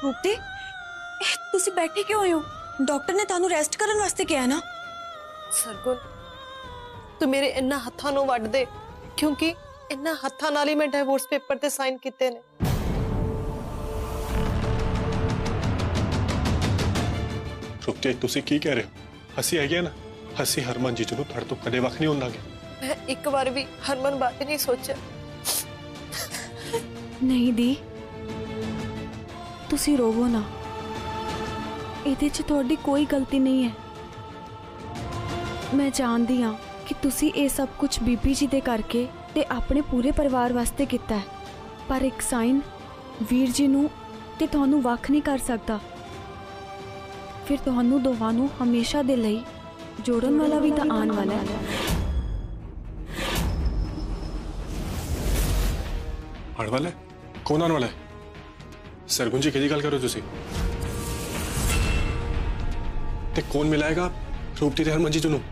रूपती तुसी बैठे क्यों हो? डॉक्टर ने तानू रेस्ट करन वास्ते कहा ना। सरगुण तू मेरे इन्ना हत्थां नूं वड्ड दे, क्योंकि इन्ना हत्थां नाल ही मैं डिवोर्स पेपर ते साइन कीते ने। रुपती तुसी की कह रहे हो? हसी है ना, हसी हरमन जीजू नूं थड़ तो कदे वख नहीं होंदा। मैं एक बार भी हरमन बारे नहीं सोचा। नहीं दी तुसी रोवो ना, इहदे च तुहाडी कोई गलती नहीं है। मैं जानदी हां कि तुसी ये सब कुछ बीबी जी दे करके ते अपने पूरे परिवार वास्ते कीता है, पर एक साइन वीर जी नूं ते तुहानू वख नहीं कर सकता। फिर तुहानू दोवां नूं हमेशा दे लई जोड़न वाला भी तां आने वाला है। आने वाला है? कौन आने वाला है? सरगुण जी की गल करो तुसी? ते कौन मिलाएगा रूपती ते हरमन जीजू नूं?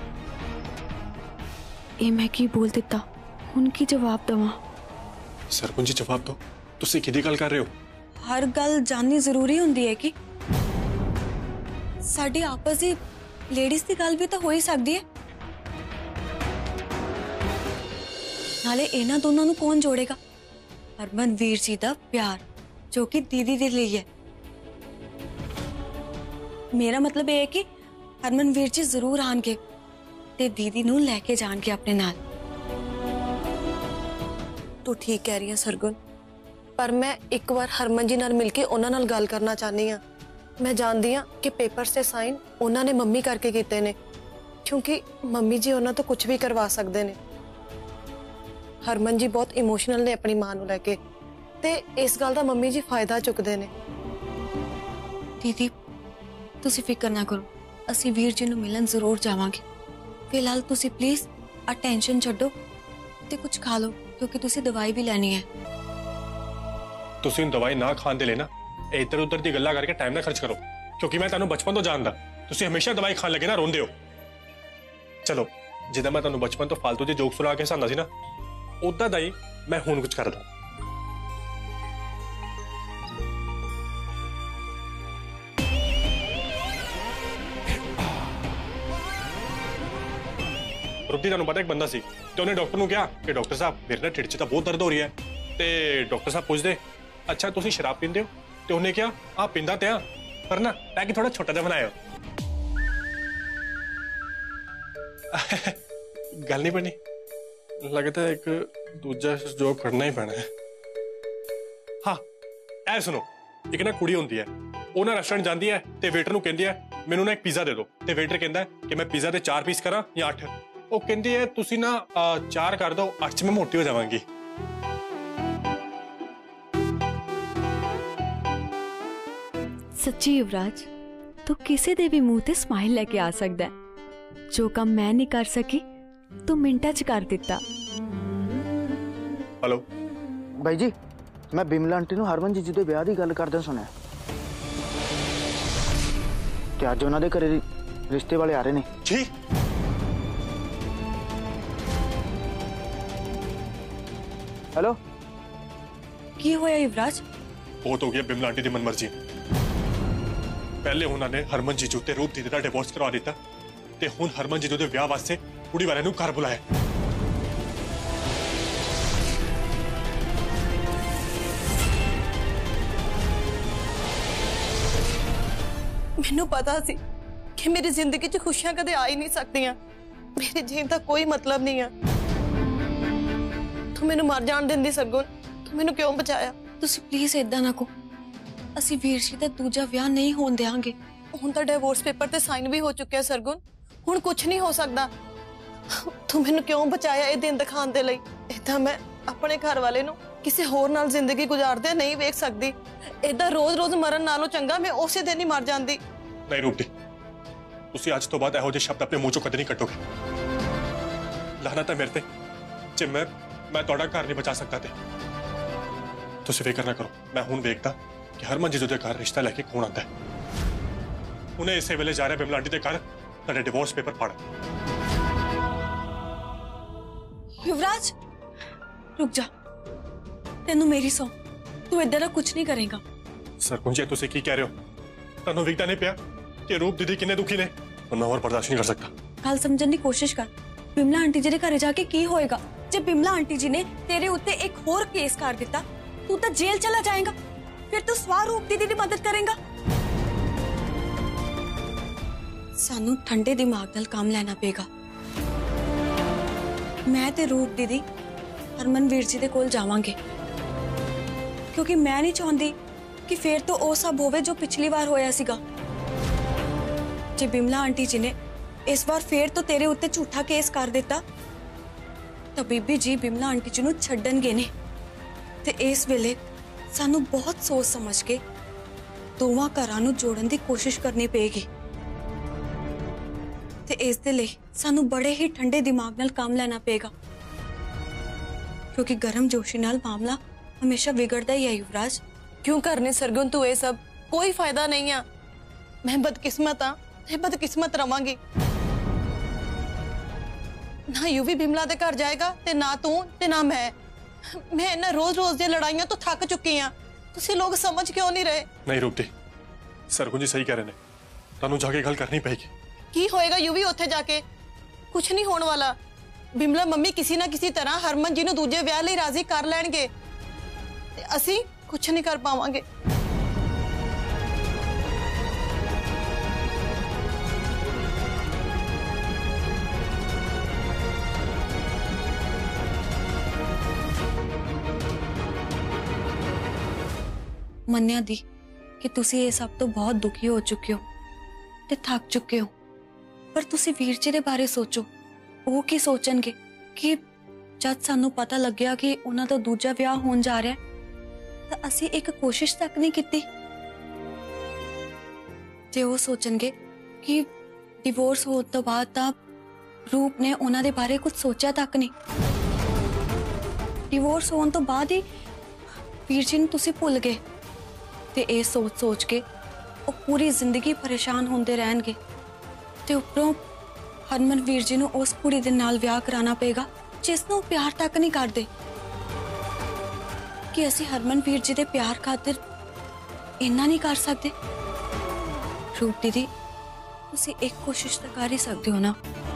ये मैं की बोल दिता, उनकी जवाब दवा। सरगुण जी जवाब दो, तुसी की गल कर रहे हो? हर गल जाननी जरूरी हुंदी है कि साडी आपस दी लेडीज की गल भी तो हो ही सकती है। नाले इन्हां दोनों नूं कौन जोड़ेगा? हरमन वीर जी दा प्यार जो कि दीदी दे लिए है। मेरा मतलब ये है कि हरमन वीर जी जरूर आएंगे ते दीदी नूं लेके जाएंगे अपने नाल। तू ठीक कह रही है सरगुण, पर मैं एक बार हरमन जी नाल मिलके उन्हां नाल गल करना चाहनी हां। मैं जानदी हां कि पेपर से साइन उन्हां ने मम्मी करके कीते ने, क्योंकि मम्मी जी उन्हां तो कुछ भी करवा सकते ने। हरमन जी बहुत इमोशनल ने अपनी मां नूं लेके, ते इस गल दा मम्मी जी फायदा चुकदे ने। दीदी तुसी फिक्र ना करो, असी वीर जी नूं मिलन जरूर जावांगे। फिलहाल तुसी प्लीज आ टेंशन छड्डो ते कुछ खा लो, क्योंकि तुसी दवाई भी लेनी है। तुसी दवाई ना खान दे लेना, इधर उधर दी गल्लां करके टाइम ना खर्च करो, क्योंकि मैं तुहानू बचपन तो जानदा तुसी हमेशा दवाई खान लगे ना रोंदे हो। चलो जिदा मैं तुहानू बचपन तो फालतू दे जोक सुना के हसांदा सी ना, उदा दा ही मैं हुण कुछ करदा। रुपती तुहानू पता एक बंदा सी ते उन्हें डॉक्टर नूं कहा कि डॉक्टर साहब मेरे ना ढिड च तां बहुत दर्द हो रही है। ते डॉक्टर साहब पूछदे अच्छा तुसी शराब पींदे हो? ते उन्हें क्या आ पींदा ते पर ना पैक थोड़ा छोटा जा बनायो। गल नहीं बनी, लगता है एक दूजा जो करना ही पैना है। हाँ ऐ सुनो, एक ना कुड़ी होंदी है, वो ना रेस्टोरेंट जाती है ते वेटर नूं कहंदी है मैनू ना एक पिज़्ज़ा दे दो, ते वेटर कहंदा है कि मैं पिज़्ज़ा दे 4 पीस करा या 8। वो कहंदी है तुसी ना 4 कर दो, 8 च मैं मोटी हो जावांगी। सच्ची युवराज, तू किसी दे भी मुंह ते स्माइल लेके आ सकदा है। जो काम मैं नहीं कर सकी तू मिंटा च कर दिता। हेलो भाई जी, मैं बिमला आंटी नूं हरमन जीजू दे ब्याह दी गल करदे सुनिया ते अज उन्हां दे घरे रिश्ते वाले आ रहे ने जी। हेलो की होया युवराज? बहुत हो गया बिमला आंटी दी मनमर्जी। पहले उन्होंने हरमन जीजू ते रूप दीदी दा डिवोर्स करवा दिता ते हुण हरमन जीजू दे विआह वास्ते कुड़ी वाले नूं घर बुलाया। मैनू पता सी कि मेरी जिंदगी च खुशियां कदे आ ही नहीं सकदियां, मेरे जीवन का कोई मतलब नहीं है। तू मैनू मर जान देंदी सरगुण, तू मैनू क्यों बचाया? तुसी प्लीज इदां ना को, असी वीर जी दा दूजा विआह नहीं होण देंगे। हुण तां डिवोर्स पेपर ते साइन भी हो चुके हैं सरगुण, हुण कुछ नहीं हो सकदा। तू मैनू क्यों बचाया ये दिन दिखाने दे लई? इदां मैं अपने घर वाले नू किसी होर नाल जिंदगी गुजारदे नहीं वेख सकदी। इदां रोज रोज मरन नालों चंगा मैं उसे दिन ही मर जांदी। नहीं रूपती, तुसी आज तो बाद इहो जिहे शब्द अपने मुंह चों कदे नहीं कट्टोगे। लानत है मेरे ते जे मैं तुहाडा घर नहीं बचा सकता। तुसी फिक्र ना करो, मैं हुण वेखदा कि हरमन जीजू दे घर रिश्ता लेके कौन आता है। उन्हें इसे वेले जा रहा बिमला आंटी दे घर तुहाडे डिवोर्स पेपर पढ़। युवराज रुक जा, तेनू मेरी सौ, तू इधर कुछ नहीं करेगा। सरपंच जी तुसी की कह रहे हो? तनु विकता नहीं पिया कि रूप दीदी किन्ने दुखी ने और मैं और बर्दाश्त नहीं कर सकता। गल समझने की कोशिश कर। बिमला आंटी जी दे घरे जाके की होएगा जे बिमला आंटी जी ने तेरे उत्ते एक होर केस कर दिता, तू तो जेल चला जाएगा, फिर तू स्वरूप दीदी की मदद करेगा। सानू ठंडे दिमाग नाल काम लेना पेगा। मैं ते रूप दीदी हरमनवीर जी दे कोल जावांगे, क्योंकि मैं नहीं चाहती कि फिर तो वो सब होवे जो पिछली बार होया सीगा। जे बिमला आंटी जी ने इस बार फिर तो तेरे उत्ते झूठा केस कर दिता, तो बीबी जी बिमला आंटी जी नूं छड्डणगे ने। ते इस वेले सानू बहुत सोच समझ के दोवां घरां नूं जोड़न दी कोशिश करनी पेगी। ते इस दे लई सानू बड़े ही ठंडे दिमाग नाल काम लेना पेगा, क्योंकि गर्म जोशी नाल मामला हमेशा बिगड़दा ही है। युवराज क्यों करने सरगुन तू ये सब? कोई फायदा नहीं है। मैं बदकिस्मत हाँ, मैं बदकिस्मत रवांगी। ना यूवी बिमला दे घर जाएगा ते ना तू ते ना मैं इन्ना रोज रोज दी लड़ाइयां तो थक चुकी हाँ। तुसी लोग समझ क्यों नहीं रहे? नहीं रूपती, सरगुन जी सही कह रहे ने, तनु जाके गल करनी पेगी। की होएगा यूवी उत्थे जाके? कुछ नहीं होने वाला। बिमला मम्मी किसी ना किसी तरह हरमन जी नूं दूजे विआह लई राजी कर लैणगे ते असीं कुछ नहीं कर पावांगे। मन्निया दी कि तुसी ये सब तो बहुत दुखी हो चुके हो ते थक चुके हो, पर तुसी वीर जी दे बारे सोचो। वो की सोचणगे कि जद सानू पता लग गया कि उन्हां दा दूजा विआह होण जा रहा है तो असी एक कोशिश तक नहीं की। ते वो सोचणगे कि डिवोर्स होने तो बाद ता रूप ने उन्हां दे बारे कुछ सोचा तक नहीं। डिवोर्स होने तो बाद ही वीर जी नूं तुसी भुल गए ते ये सोच सोच के वो पूरी जिंदगी परेशान होंदे रहणगे। ते उपरों हरमन वीर जी नूं उस कुड़ी दे नाल विआह कराना पेगा जिसनूं प्यार तक नहीं करदे। कि असी हरमन वीर जी दे प्यार खातिर इन्ना नहीं कर सकते? रूप दीदी तुसी एक कोशिश तो कर ही सकते हो ना।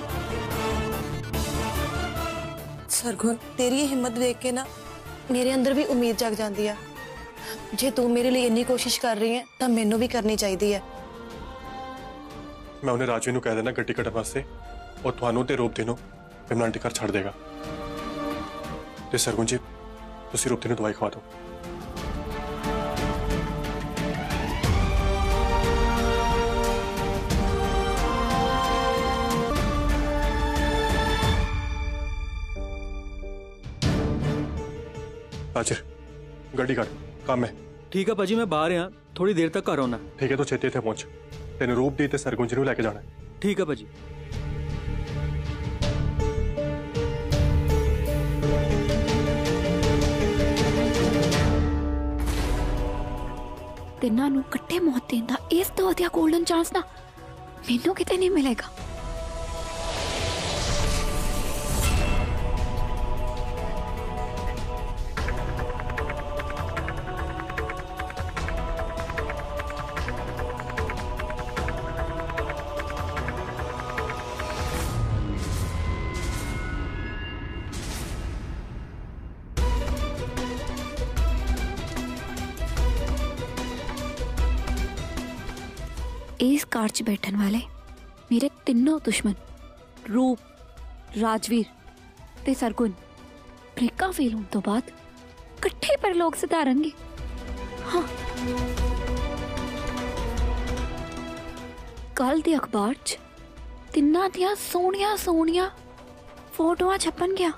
सरगुन तेरी ये हिम्मत देख के ना मेरे अंदर भी उम्मीद जग जाती है। जे तू मेरे लिए इन्नी कोशिश कर रही है तो मैनू भी करनी चाहिए है। मैं उन्हें राजवी नूं कह देना गड्डी कट्टण वास्ते और तुहानू ते रूप दी नूं बिमला आंटी घर छड़ देगा। ते सरगुन जी तुसी रूप दी नूं दवाई खवा दो। राजर गड्डी काट, काम है। ठीक है भाजी, मैं बाहर हाँ, थोड़ी देर तक घर आना। ठीक है, तो छेती इत्थे पहुंच। तेन रूप दी ते सरगुन जी नूं लेके जाना है। ठीक है भाजी। तिन्ना नूं कट्ठे मौत देण दा इस तो वधिया गोल्डन चांस ना मैनूं किते नहीं मिलेगा। इस कार च बैठन वाले मेरे तीनों दुश्मन रूप, राजवीर ते सरगुन ब्रेका फेल होने तो बाद कट्ठे पर लोग सुधारनगे। हाँ, कल दे अखबार च तिन्ना दियां सोहणियां सोहणियां फोटोआं छपन गया।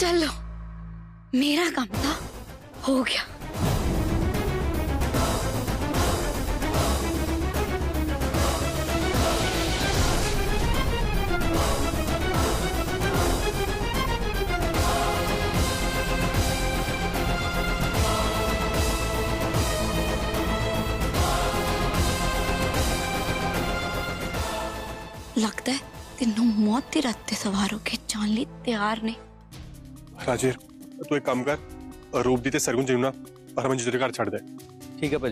चलो मेरा काम था हो गया। लगता है तीनों मौत के रास्ते सवार होके जान ली तैयार ने। राजवीर तू एक काम कर, रूप दी ते सरगुन जी ना हरमन जी तेरे घर छड़ दे। ठीक है भाजी।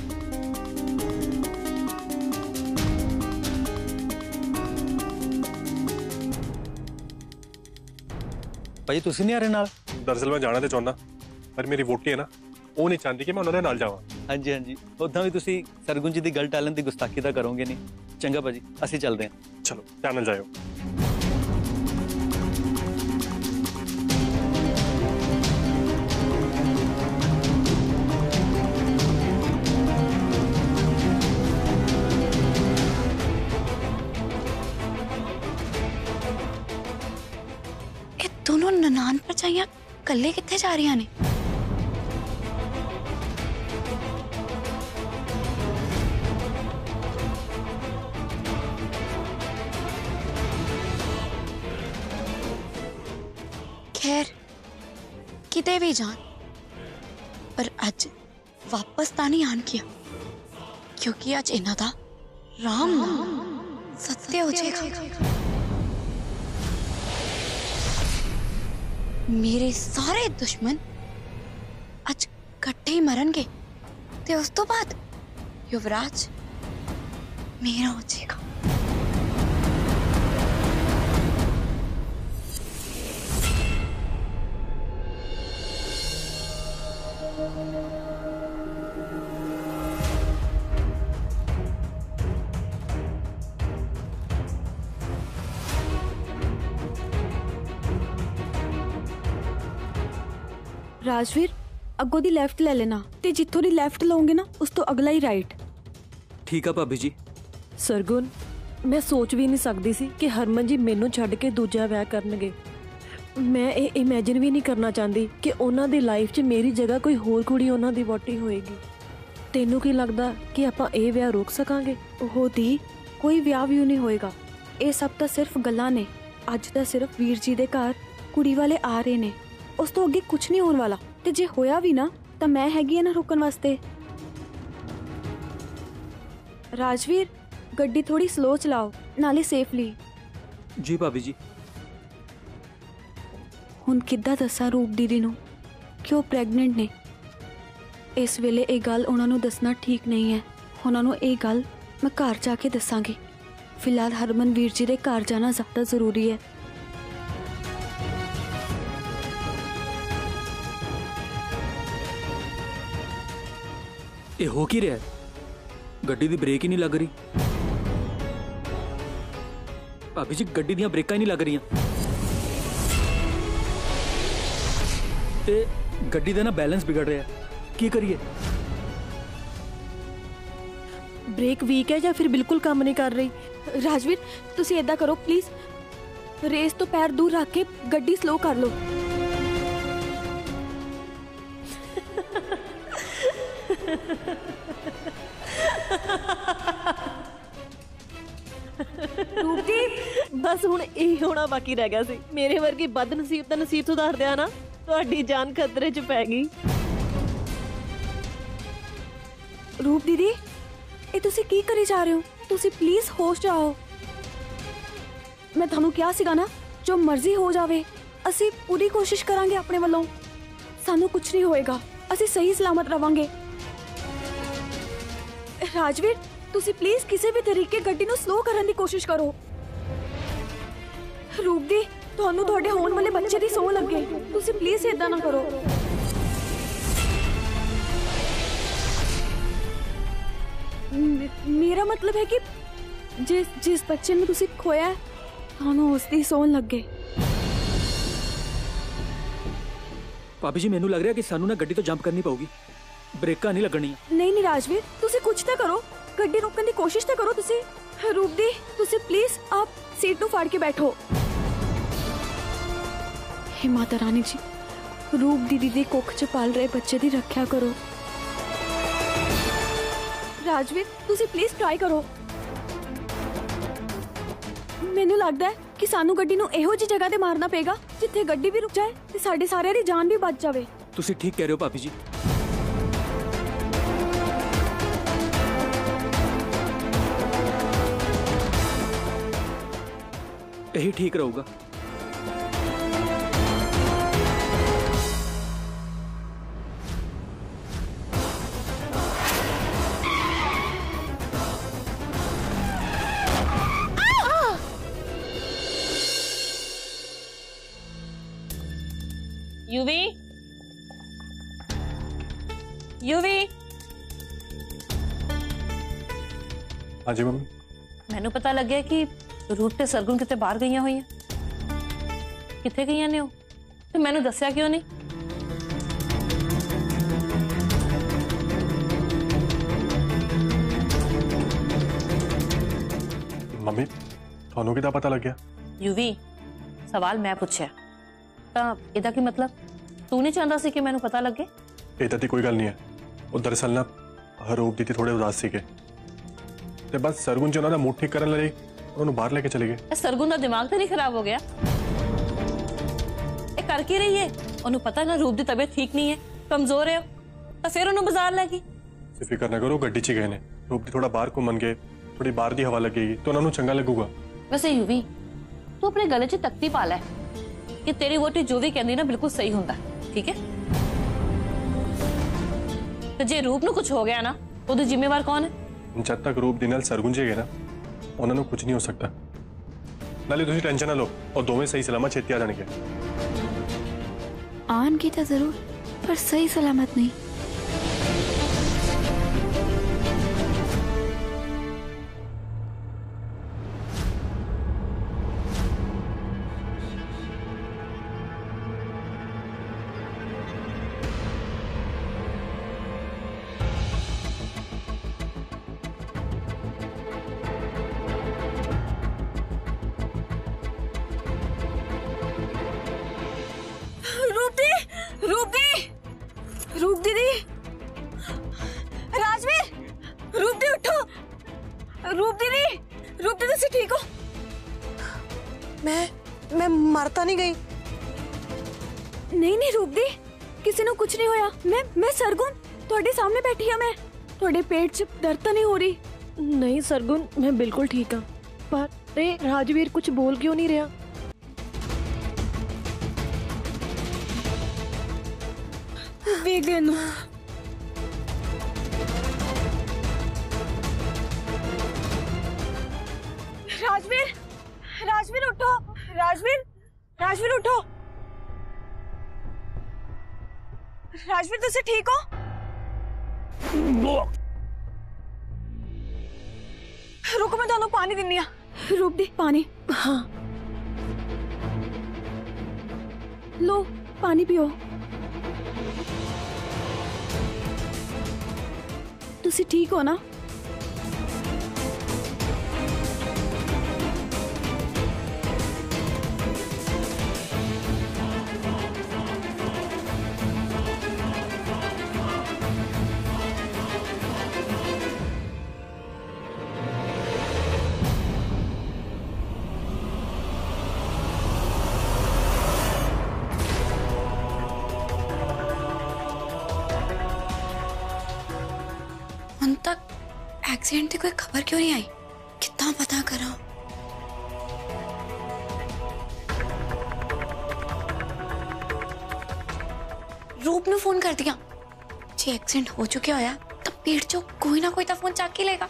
भाजी तुसी नहीं आ रहे नाल? दरअसल मैं जाना तो चाहना पर मेरी वोटी है ना वो नहीं चाहती कि मैं उन्होंने नाल जावां। हाँ जी हाँ जी, उदा भी तुसी सरगुन जी की गल टालन की गुस्ताखी तो करोगे नहीं। चंगा भाजी असी चलते हैं। चलो ध्यान नाल जायो। ये दोनों ननान भरजाइयां कल्ले किथे जा रही ने? खैर किते भी जान पर अज वापस ता नहीं आन किया, क्योंकि अज इन्हां दा राम नाम सत्य हो जाएगा। मेरे सारे दुश्मन अज कट्ठे ही मरनगे ते उस तो बाद युवराज मेरा हो जाएगा। राजवीर अगों दी लेफ्ट ले लेना ते जिथों दी लेफ्ट लओगे ना उस तो अगला ही राइट। ठीक है भाभी जी। सरगुन मैं सोच भी नहीं सकती सी कि हरमन जी मैनू छड्ड के दूजा विआह करनगे। मैं ये इमेजिन भी नहीं करना चाहती कि उन्हां दी लाइफ 'च मेरी जगह कोई होर कुड़ी उन्हां दी वोटी होएगी। तेनू की लगदा कि आपां ये विआह रोक सकांगे? ओहो दी कोई विआह भी नहीं होएगा। ये सब तो सिर्फ गल्लां ने। अज तो सिर्फ वीर जी दे घर कुड़ी वाले आ रहे ने, उस तो अगे कुछ नहीं होने वाला। ते जे होया भी ना तो मैं हैगी ना रोकन वास्ते। राजवीर गड्डी थोड़ी स्लो चलाओ नाले सेफली। जी भाभी जी। हुण किद्दां दस्सां रूप दीदी नूं कि वो प्रेगनेंट ने? इस वेले ये गल उन्हां नूं दसना ठीक नहीं है। उन्हां नूं ये गल मैं घर जाके दसांगी। फिलहाल हरमन वीर जी दे घर जाना ज्यादा जरूरी है। ये हो की रहा है? गड्डी दी ब्रेक ही नहीं लग रही। भाभी जी गड्डी दियां ब्रेकां ही नहीं लग रही ते गड्डी दा ना बैलेंस बिगड़ रहा है। की करिए? ब्रेक वीक है या फिर बिल्कुल काम नहीं कर रही? राजवीर तुसी ऐदा करो प्लीज, रेस तो पैर दूर रख के गड्डी स्लो कर लो। बस हुण यही होना बाकी रह गया सी। मेरे वर्गी बद नसीब दा नसीब सुधार दिया ना, तुहाडी जान खतरे च पै गई। रूप दीदी ये तुसी की करी जा रहे हो? तुसी प्लीज होश जाओ। मैं थानू क्या सीगा ना, जो मर्जी हो जावे असी पूरी कोशिश करांगे अपने वालों। सानू कुछ नहीं होएगा, असी सही सलामत रवांगे। राजवीर तुसी प्लीज किसी भी तरीके गड्डी नू स्लो करने की कोशिश करो। रूप दी थानू तुहाडे होने वाले बच्चे दी सौ लगे, तुसी प्लीज ऐदा ना करो। मेरा मतलब है कि जिस बच्चे ने तुसी खोया है थानू उसदी सौन लगे। भाभी जी मैनू लग रहा है कि सानू ना गड्डी तो जंप करनी पऊगी, ब्रेकां नहीं लगनी। नहीं राजवीर तुसी कुछ तो करो, गड्डी रोकने की कोशिश तो करो। तुसी रूप दी तुसी प्लीज आप सीट नू फाड़ के बैठो। हे माता रानी जी, रूप दीदी दे कुख च पल रहे बच्चे दी रक्षा करो। राजवीर तुसी प्लीज ट्राई करो। मैनू लगदा है कि सानू गड्डी नू एहो जी जगह ते मारना पेगा जिथे गड्डी भी रुक जाए ते साडे सारे दी जान भी बच जावे। तुसी ठीक कह रहे हो भाभी जी। यही ठीक रहूगा। युवी, युवी, हाँ जी मम्मी। मैनू पता लग गया कि रूप ते सरगुन किते बाहर गईयां हुई हैं। किथे गईयां ने ओ? ते मैनू दस्या क्यों नहीं? मम्मी थानू किदा पता लग गया? युवी, सवाल मैं पूछया तां इहदा की मतलब तू नहीं चाहता सी कि मैनू पता लगे? इदा दी कोई गल नहीं है। वो दरअसल ना रूप दीदी थोड़े उदास सीगे ते बस सरगुन जी उन्होंने मूड ठीक करने लगे उन्होंने बाहर लेके चले गए। सरगुन का दिमाग तो नहीं खराब हो गया? ये कर की रही है? उन्हें पता ना रूप की तबीयत ठीक नहीं है, कमजोर है, तो फिर उन्हें बाजार लगी। फिक्र ना करो, गड्डी च गए ने। रूप दी थोड़ा बाहर घूमन गए, थोड़ी बाहर दी हवा लगेगी तो उन्होंने चंगा लगूगा। वैसे युवी तू अपने गले च तख्ती पा लै कि तेरी वोटी जो भी कहती ना बिल्कुल सही होंदा, ठीक है? तो जे रूप ਨੂੰ कुछ हो गया ना ਉਹਦਾ ਜ਼ਿੰਮੇਵਾਰ कौन है? जब तक रूप दी नाल सरगुन जी गए ना उन्होंने कुछ नहीं हो सकता। नाले तुसी टेंशन ना लो और दोवें सही सलामत छेती आ जाणगे। आनगे तो जरूर पर सही सलामत नहीं। रूप दीदी, राजवीर, रूप दी उठो। रूप दीदी, रूप दीदी तुसी ठीक हो? मैं मरता नहीं गई। नहीं रूप दी, किसी ने कुछ नहीं होया। मैं सरगुन ਤੁਹਾਡੇ सामने बैठी हां। मैं ਤੁਹਾਡੇ पेट च दर्द तो नहीं हो रही? नहीं सरगुन, मैं बिल्कुल ठीक हाँ। पर राजवीर कुछ बोल क्यों नहीं रहा? वेगन राजवीर, राजवीर उठो। राजवीर, राजवीर उठो। राजवीर तुसी ठीक हो? रुको मैं ਤੁਹਾਨੂੰ पानी दिन्नी आ। रूप दी पानी। हाँ लो पानी पियो। तुसी ठीक हो ना? उन तक एक्सीडेंट की कोई खबर क्यों नहीं आई? कितना पता करा। रूप ने फोन कर दिया जी, एक्सीडेंट हो चुका होया तो पेट चो कोई ना कोई तो फोन चक ही लेगा।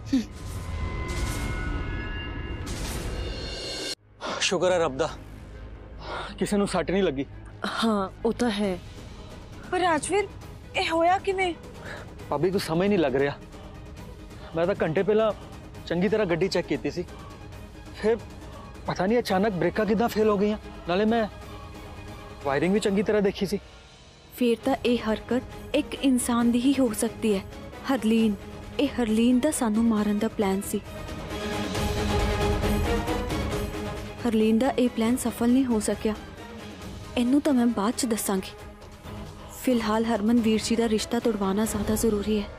शुक्र है रब दा किसी ਨੂੰ ਸੱਟ नहीं लगी। हाँ वो तो है। पर राजवीर ये होया किवें? भाभी को समझ नहीं लग रहा। मैं तो घंटे पहला चंगी तरह गड्डी चेक की सी, फिर पता नहीं अचानक ब्रेका किदा फेल हो गई। नाले मैं वायरिंग भी चंगी तरह देखी सी। फिर तो यह हरकत एक इंसान दी ही हो सकती है। हरलीन, ये हरलीन दा सानू मारन दा प्लान सी। हरलीन दा ये प्लान सफल नहीं हो सकिया। ਇਹਨੂੰ ਤਾਂ ਮੈਂ ਬਾਅਦ ਚ ਦੱਸਾਂਗੀ। ਫਿਲਹਾਲ ਹਰਮਨ ਵੀਰ ਜੀ ਦਾ ਰਿਸ਼ਤਾ ਤੁੜਵਾਣਾ ਜ਼ਿਆਦਾ ਜ਼ਰੂਰੀ ਹੈ।